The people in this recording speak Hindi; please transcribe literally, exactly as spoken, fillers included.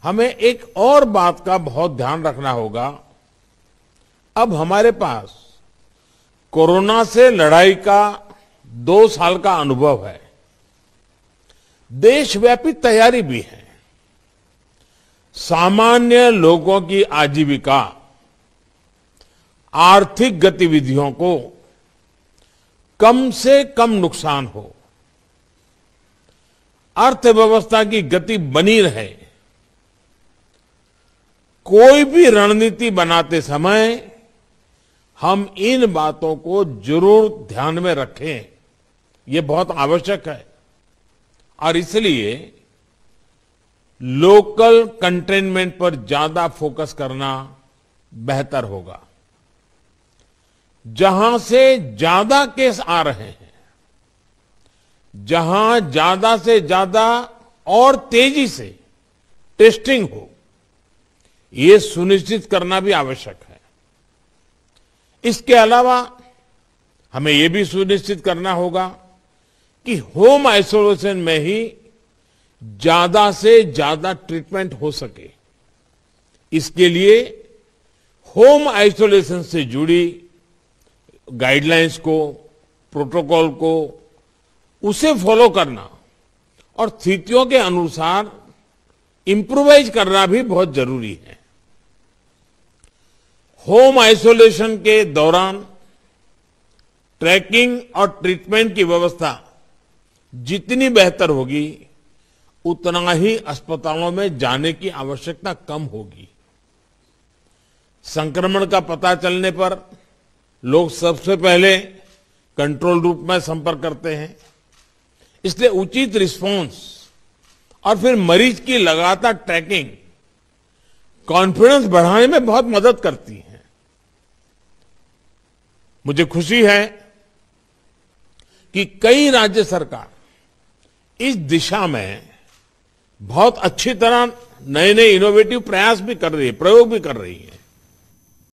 हमें एक और बात का बहुत ध्यान रखना होगा। अब हमारे पास कोरोना से लड़ाई का दो साल का अनुभव है, देशव्यापी तैयारी भी है। सामान्य लोगों की आजीविका, आर्थिक गतिविधियों को कम से कम नुकसान हो, अर्थव्यवस्था की गति बनी रहे, कोई भी रणनीति बनाते समय हम इन बातों को जरूर ध्यान में रखें। ये बहुत आवश्यक है और इसलिए लोकल कंटेनमेंट पर ज्यादा फोकस करना बेहतर होगा। जहां से ज्यादा केस आ रहे हैं, जहां ज्यादा से ज्यादा और तेजी से टेस्टिंग हो, ये सुनिश्चित करना भी आवश्यक है। इसके अलावा हमें यह भी सुनिश्चित करना होगा कि होम आइसोलेशन में ही ज्यादा से ज्यादा ट्रीटमेंट हो सके। इसके लिए होम आइसोलेशन से जुड़ी गाइडलाइंस को, प्रोटोकॉल को, उसे फॉलो करना और स्थितियों के अनुसार इंप्रूवाइज करना भी बहुत जरूरी है। होम आइसोलेशन के दौरान ट्रैकिंग और ट्रीटमेंट की व्यवस्था जितनी बेहतर होगी, उतना ही अस्पतालों में जाने की आवश्यकता कम होगी। संक्रमण का पता चलने पर लोग सबसे पहले कंट्रोल रूम में संपर्क करते हैं, इसलिए उचित रिस्पांस और फिर मरीज की लगातार ट्रैकिंग कॉन्फिडेंस बढ़ाने में बहुत मदद करती है। मुझे खुशी है कि कई राज्य सरकार इस दिशा में बहुत अच्छी तरह नए नए इनोवेटिव प्रयास भी कर रही है, प्रयोग भी कर रही है।